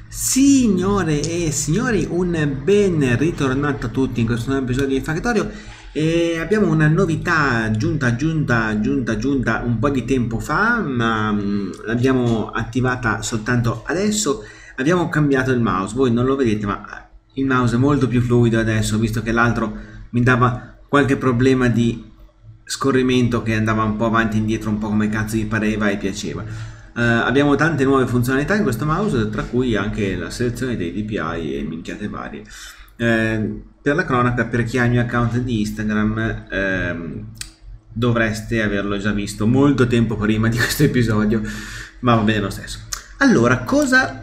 Signore e signori, un ben ritornato a tutti in questo nuovo episodio di Factorio e abbiamo una novità giunta un po' di tempo fa, ma l'abbiamo attivata soltanto adesso. Abbiamo cambiato il mouse, voi non lo vedete, ma il mouse è molto più fluido adesso, visto che l'altro mi dava qualche problema di scorrimento che andava un po' avanti e indietro, un po' come cazzo gli pareva e piaceva. Abbiamo tante nuove funzionalità in questo mouse, tra cui anche la selezione dei DPI e minchiate varie. Per la cronaca, per chi ha il mio account di Instagram, dovreste averlo già visto molto tempo prima di questo episodio, ma va bene lo stesso. Allora, cosa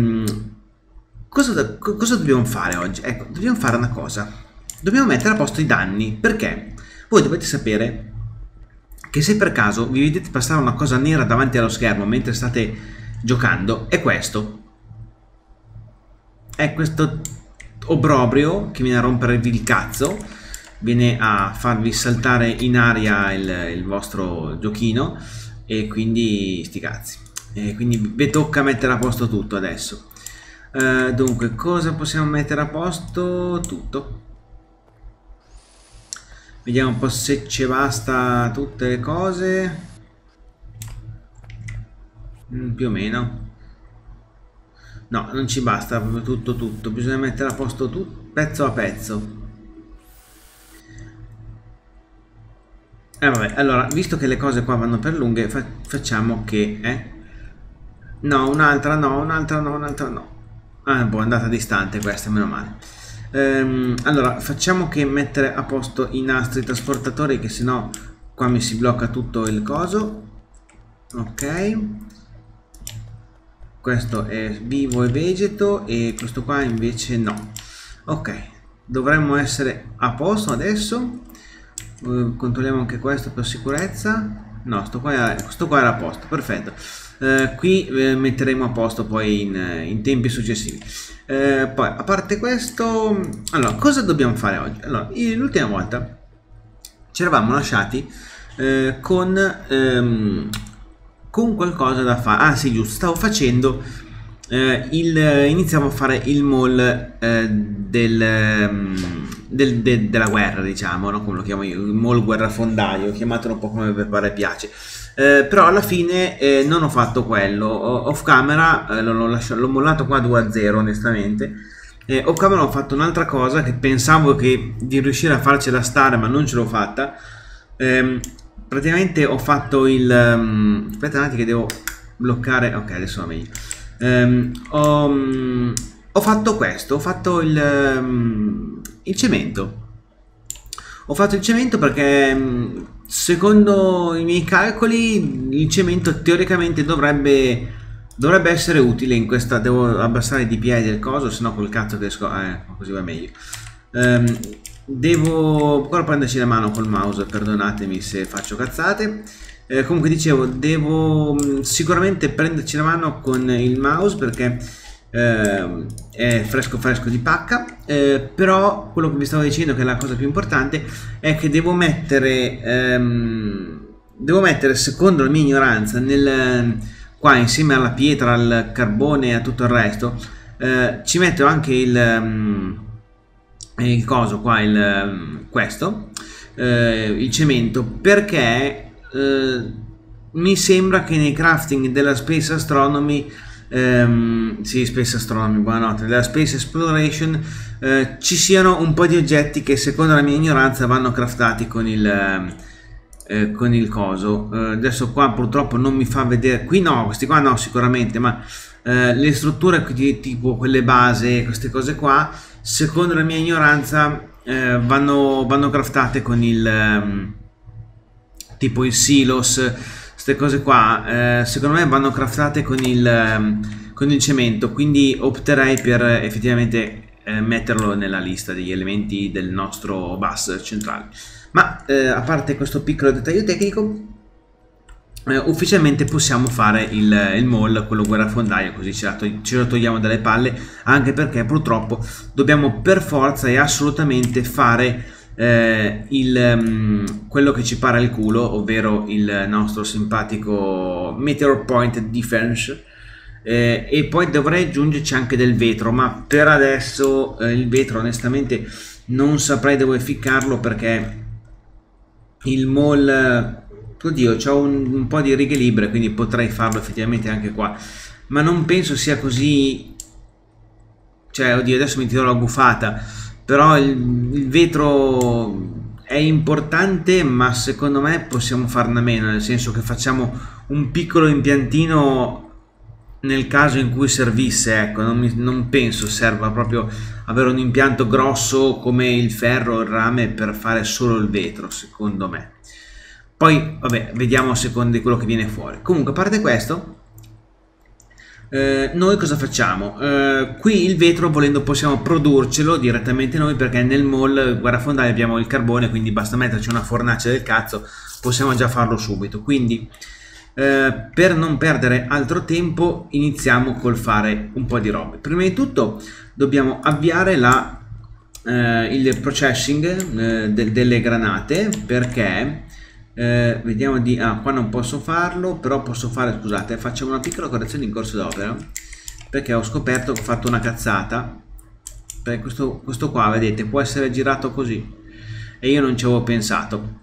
dobbiamo fare oggi? Ecco, dobbiamo fare una cosa. Dobbiamo mettere a posto i danni, perché voi dovete sapere che se per caso vi vedete passare una cosa nera davanti allo schermo mentre state giocando, è questo obbrobrio che viene a rompervi il cazzo, viene a farvi saltare in aria il vostro giochino, e quindi sti cazzi, e quindi vi tocca mettere a posto tutto adesso. Dunque, cosa possiamo mettere a posto? Tutto. Vediamo un po' se ci basta tutte le cose. Più o meno. No, non ci basta proprio tutto. Bisogna mettere a posto tutto, pezzo a pezzo. Vabbè, allora, visto che le cose qua vanno per lunghe, facciamo che... No, un'altra no. Ah, boh, è andata distante questa, meno male. Allora, facciamo che mettere a posto i nastri trasportatori, che sennò qua mi si blocca tutto il coso. Ok, questo è vivo e vegeto e questo qua invece no. Ok, dovremmo essere a posto adesso. Controlliamo anche questo per sicurezza. No, questo qua era a posto, perfetto. Qui metteremo a posto poi in tempi successivi. Poi, a parte questo, allora, cosa dobbiamo fare oggi? Allora, l'ultima volta ci eravamo lasciati con qualcosa da fare. Ah sì, giusto, stavo facendo iniziamo a fare il mall della guerra, diciamo, no? Come lo chiamo io, il mall guerrafondaio, chiamatelo un po' come vi pare piace. Però alla fine non ho fatto quello. Off camera l'ho mollato qua 2-0 onestamente. Off camera ho fatto un'altra cosa che pensavo di riuscire a farcela stare, ma non ce l'ho fatta. Praticamente ho fatto aspetta un attimo che devo bloccare. Ok, adesso va meglio. Ho fatto questo, ho fatto il cemento. Ho fatto il cemento perché secondo i miei calcoli il cemento teoricamente dovrebbe essere utile in questa. Devo abbassare i DPI del coso, sennò col cazzo che così va meglio. Devo ancora prenderci la mano col mouse, perdonatemi se faccio cazzate. Comunque dicevo, devo sicuramente prenderci la mano con il mouse perché è fresco di pacca. Però quello che vi stavo dicendo, che è la cosa più importante, è che devo mettere secondo la mia ignoranza qua insieme alla pietra, al carbone e a tutto il resto, ci metto anche il coso qua, il cemento, perché mi sembra che nei crafting della Space Astronomy, sì, Space Astronomy, buonanotte, della Space Exploration, ci siano un po' di oggetti che secondo la mia ignoranza vanno craftati con il coso. Adesso qua purtroppo non mi fa vedere, qui no, questi qua no sicuramente, ma le strutture tipo quelle base, queste cose qua, secondo la mia ignoranza vanno craftate con tipo il silos, queste cose qua, secondo me vanno craftate con il cemento, quindi opterei per effettivamente metterlo nella lista degli elementi del nostro bus centrale. Ma a parte questo piccolo dettaglio tecnico, ufficialmente possiamo fare il mall, quello guerrafondaio, così ce lo togliamo dalle palle, anche perché purtroppo dobbiamo per forza e assolutamente fare quello che ci para il culo, ovvero il nostro simpatico Meteor Point Defense, e poi dovrei aggiungerci anche del vetro, ma per adesso il vetro onestamente non saprei dove ficcarlo, perché il mall, oddio, c'ho un po' di righe libere, quindi potrei farlo effettivamente anche qua, ma non penso sia così, cioè oddio, adesso mi tiro la gufata, però il vetro è importante, ma secondo me possiamo farne a meno, nel senso che facciamo un piccolo impiantino nel caso in cui servisse, ecco. Non penso serva proprio avere un impianto grosso come il ferro o il rame per fare solo il vetro, secondo me. Poi vabbè, vediamo a seconda di quello che viene fuori. Comunque, a parte questo, noi cosa facciamo? Qui il vetro, volendo, possiamo produrcelo direttamente noi, perché nel mall guerrafondali abbiamo il carbone, quindi basta metterci una fornace del cazzo, possiamo già farlo subito. Quindi per non perdere altro tempo iniziamo col fare un po' di robe. Prima di tutto dobbiamo avviare il processing delle granate, perché vediamo di... qua non posso farlo, però posso fare, scusate, facciamo una piccola correzione in corso d'opera, perché ho scoperto che ho fatto una cazzata, perché questo qua, vedete, può essere girato così e io non ci avevo pensato,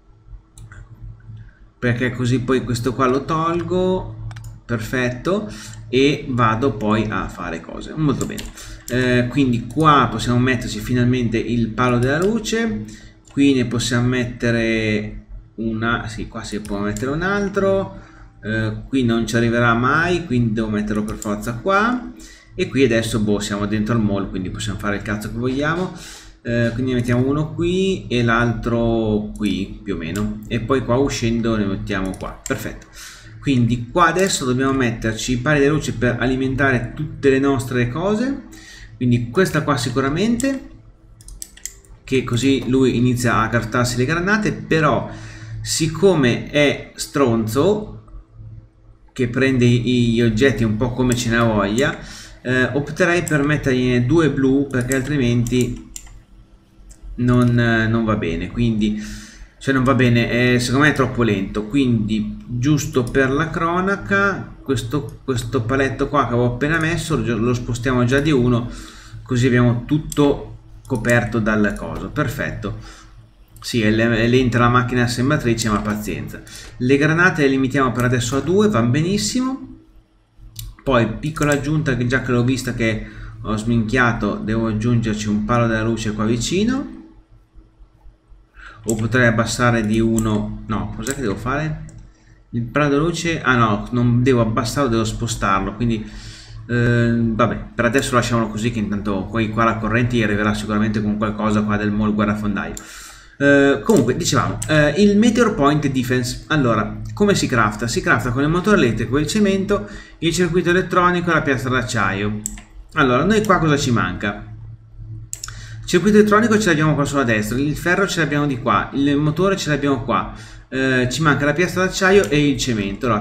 perché così poi questo qua lo tolgo, perfetto, e vado poi a fare cose molto bene. Quindi qua possiamo metterci finalmente il palo della luce, qui ne possiamo mettere una, sì, qua si può mettere un altro, qui non ci arriverà mai, quindi devo metterlo per forza qua, e qui adesso boh, siamo dentro al mall, quindi possiamo fare il cazzo che vogliamo. Quindi ne mettiamo uno qui e l'altro qui più o meno, e poi qua uscendo ne mettiamo qua, perfetto. Quindi qua adesso dobbiamo metterci i pali della luce per alimentare tutte le nostre cose, quindi questa qua sicuramente, che così lui inizia a craftarsi le granate, però siccome è stronzo che prende gli oggetti un po' come ce ne ha voglia, opterei per mettergliene due blu, perché altrimenti non va bene, quindi cioè non va bene, secondo me è troppo lento. Quindi giusto per la cronaca, questo paletto qua che avevo appena messo lo spostiamo già di uno, così abbiamo tutto coperto dal coso, perfetto. Sì, è lenta la macchina assemblatrice, ma pazienza. Le granate le limitiamo per adesso a 2, va benissimo. Poi piccola aggiunta, che già che l'ho vista che ho sminchiato, devo aggiungerci un palo della luce qua vicino, o potrei abbassare di uno. No, cos'è che devo fare? Il palo della luce, ah no, non devo abbassarlo, devo spostarlo, quindi vabbè, per adesso lasciamolo così, che intanto poi qua la corrente gli arriverà sicuramente con qualcosa qua del mall guerrafondaio. Comunque dicevamo, il Meteor Point Defense. Allora, come si crafta? Si crafta con il motore elettrico, il cemento, il circuito elettronico e la piastra d'acciaio. Allora, noi qua cosa ci manca? Il circuito elettronico ce l'abbiamo qua sulla destra, il ferro ce l'abbiamo di qua, il motore ce l'abbiamo qua, ci manca la piastra d'acciaio e il cemento. Allora,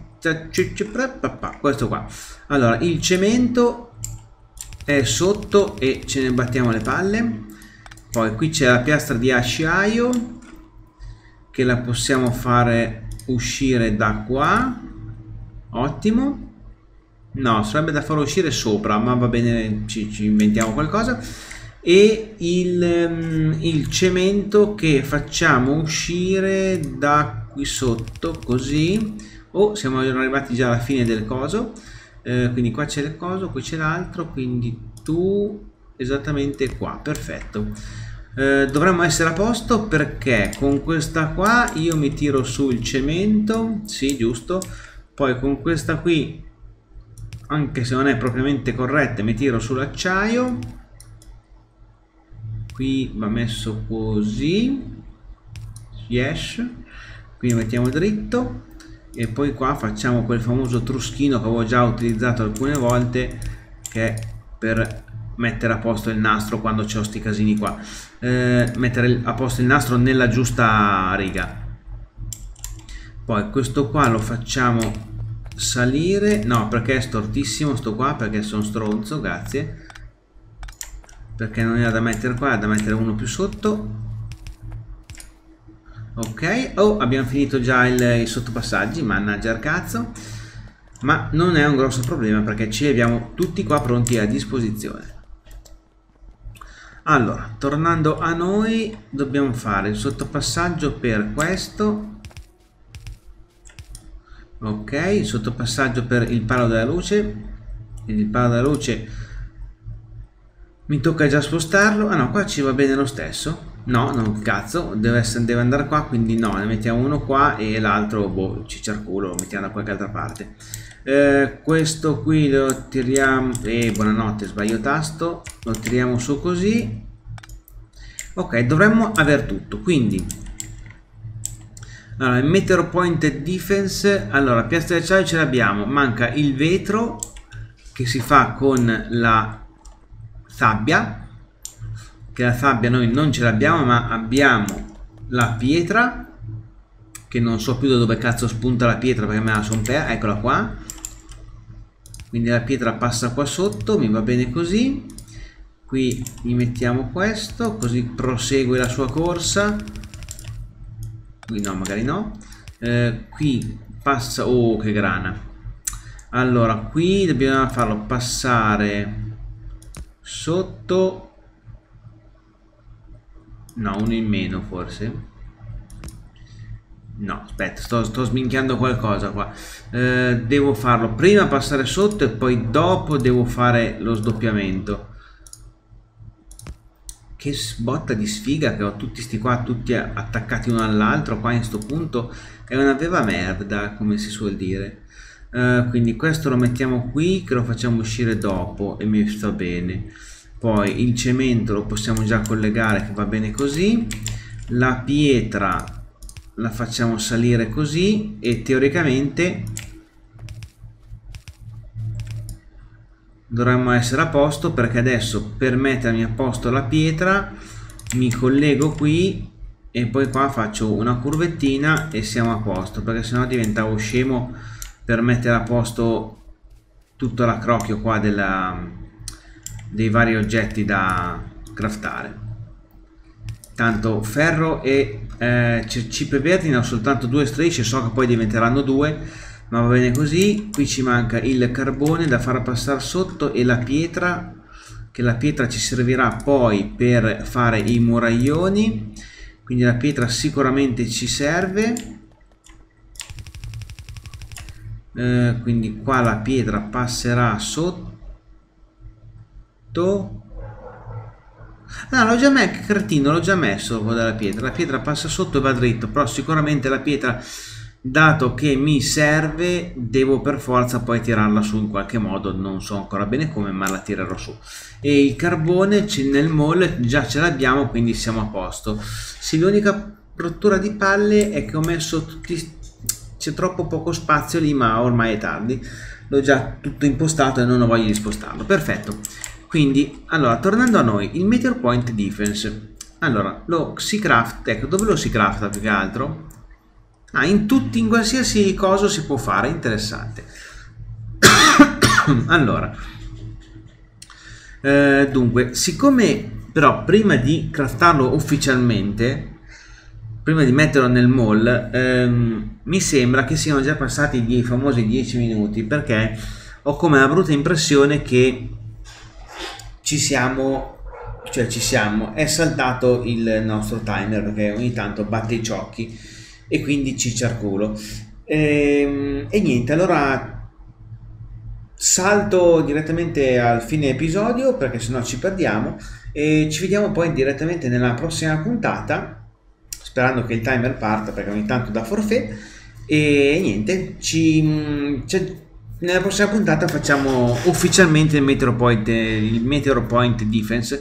questo qua. Allora, il cemento è sotto e ce ne battiamo le palle. Poi qui c'è la piastra di acciaio, che la possiamo fare uscire da qua. Ottimo. No, sarebbe da far uscire sopra, ma va bene, ci inventiamo qualcosa. E il cemento che facciamo uscire da qui sotto, così. Oh, siamo arrivati già alla fine del coso. Quindi qua c'è il coso, qui c'è l'altro, quindi tu esattamente qua, perfetto. Dovremmo essere a posto, perché con questa qua io mi tiro su il cemento, sì, giusto. Poi con questa qui, anche se non è propriamente corretta, mi tiro sull'acciaio. Qui va messo così, yes, quindi mettiamo dritto, e poi qua facciamo quel famoso truschino che avevo già utilizzato alcune volte, che è per mettere a posto il nastro quando c'ho sti casini qua, mettere a posto il nastro nella giusta riga. Poi questo qua lo facciamo salire, no, perché è stortissimo sto qua, perché sono stronzo, grazie, perché non era da mettere qua, era da mettere uno più sotto. Ok, oh, abbiamo finito già i sottopassaggi, mannaggia il cazzo. ma non è un grosso problema perché ce li abbiamo tutti qua pronti a disposizione. Allora, tornando a noi, dobbiamo fare il sottopassaggio per questo. Ok, il sottopassaggio per il palo della luce. Quindi il palo della luce mi tocca già spostarlo. Ah no, qua ci va bene lo stesso. No, non cazzo, deve andare qua, quindi no, ne mettiamo uno qua e l'altro, boh, cicciarculo, lo mettiamo da qualche altra parte. Questo qui lo tiriamo, buonanotte, sbaglio tasto, lo tiriamo su così. Ok, dovremmo aver tutto, quindi allora, il Meteor Point Defense, allora, piastra d'acciaio ce l'abbiamo, manca il vetro che si fa con la sabbia, che la sabbia noi non ce l'abbiamo, ma abbiamo la pietra, che non so più da dove cazzo spunta la pietra perché me la son persa, eccola qua. Quindi la pietra passa qua sotto, mi va bene così. Qui gli mettiamo questo, così prosegue la sua corsa. Qui no, magari no. Qui passa, oh che grana. Allora, qui dobbiamo farlo passare sotto. No, uno in meno forse. No, aspetta, sto sminchiando qualcosa qua. Devo farlo prima passare sotto e poi dopo devo fare lo sdoppiamento. Che botta di sfiga che ho tutti sti qua, tutti attaccati uno all'altro qua in sto punto. È una vera merda, come si suol dire. Quindi questo lo mettiamo qui, che lo facciamo uscire dopo e mi sta bene. Poi il cemento lo possiamo già collegare, che va bene così. La pietra la facciamo salire così e teoricamente dovremmo essere a posto, perché adesso per mettermi a posto la pietra mi collego qui e poi qua faccio una curvettina e siamo a posto, perché sennò diventavo scemo per mettere a posto tutto l'accrocchio qua dei vari oggetti da craftare. Tanto ferro e cipe verdi ne ho soltanto 2 strisce, so che poi diventeranno 2, ma va bene così. Qui ci manca il carbone da far passare sotto e la pietra, che la pietra ci servirà poi per fare i muraglioni, quindi la pietra sicuramente ci serve. Quindi qua la pietra passerà sotto. Ah, l'ho già messo, cretino, l'ho già messo quello della pietra. La pietra passa sotto e va dritto, però sicuramente la pietra, dato che mi serve, devo per forza poi tirarla su in qualche modo, non so ancora bene come, ma la tirerò su. E il carbone nel mall già ce l'abbiamo, quindi siamo a posto. Sì, l'unica rottura di palle è che ho messo tutti, c'è troppo poco spazio lì, ma ormai è tardi, l'ho già tutto impostato e non ho voglia di spostarlo. Perfetto. Quindi, allora, tornando a noi, il Meteor Point Defense, allora, lo si craft, ecco, dove lo si crafta più che altro? Ah, in qualsiasi cosa si può fare, interessante. Allora, dunque, siccome però prima di craftarlo ufficialmente, prima di metterlo nel mall, mi sembra che siano già passati i famosi 10 minuti, perché ho come la brutta impressione che è saltato il nostro timer, perché ogni tanto batte i ciocchi e quindi ci circolo. E niente, allora salto direttamente al fine episodio, perché sennò ci perdiamo, e ci vediamo poi direttamente nella prossima puntata, sperando che il timer parta, perché ogni tanto da forfait. E niente, nella prossima puntata facciamo ufficialmente il Meteor Point Defense.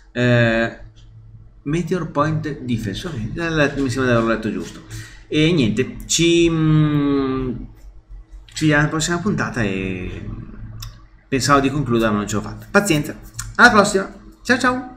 Meteor Point Defense, okay. Mi sembra di averlo letto giusto. E niente, ci vediamo alla prossima puntata, e pensavo di concludere ma non ce l'ho fatta. Pazienza, alla prossima, ciao ciao.